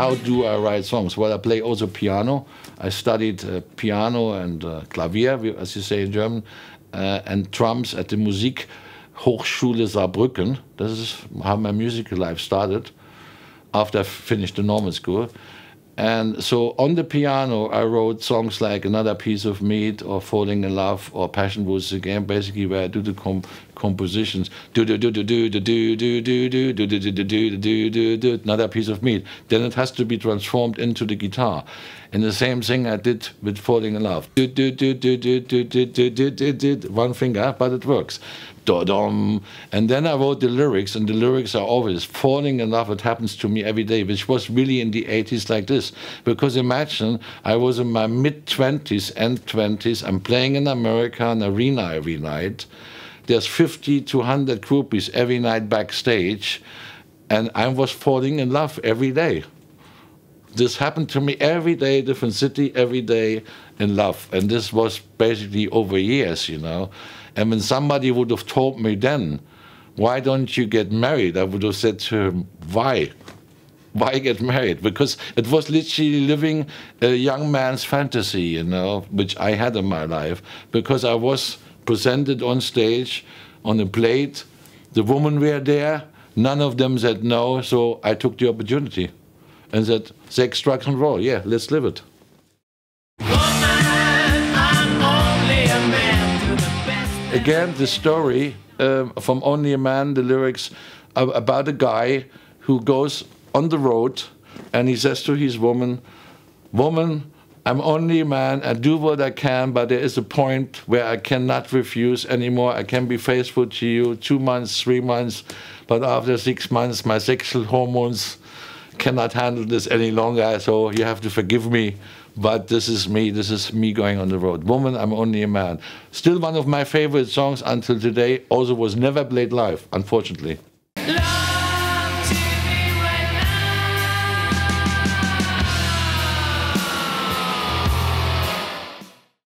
how do I write songs? Well, I play also piano. I studied piano and Klavier, as you say in German, and drums at the Musikhochschule Saarbrücken. This is how my musical life started after I finished the normal school. And so on the piano, I wrote songs like Another Piece of Meat or Falling in Love or Passion Boots Again, basically where I do the compositions. Another Piece of Meat. Then it has to be transformed into the guitar. And the same thing I did with Falling in Love. One finger, but it works. And then I wrote the lyrics, and the lyrics are always falling in love. It happens to me every day, which was really in the 80s like this. Because imagine, I was in my mid-20s, end 20s, I'm playing in America, an arena every night. There's 50 to 100 groupies every night backstage, and I was falling in love every day. This happened to me every day, different city, every day in love. And this was basically over years, you know. And when somebody would have told me then, why don't you get married? I would have said to him, why? Why get married? Because it was literally living a young man's fantasy, you know, which I had in my life. Because I was presented on stage, on a plate, the women were there, none of them said no, so I took the opportunity and said, sex, drugs, and roll, yeah, let's live it. Again, the story from Only a Man, the lyrics about a guy who goes on the road and he says to his woman, "Woman, I'm only a man, I do what I can, but there is a point where I cannot refuse anymore. I can be faithful to you 2 months, 3 months, but after 6 months, my sexual hormones cannot handle this any longer, so you have to forgive me. But this is me going on the road. Woman, I'm only a man." Still one of my favorite songs until today, also was never played live, unfortunately.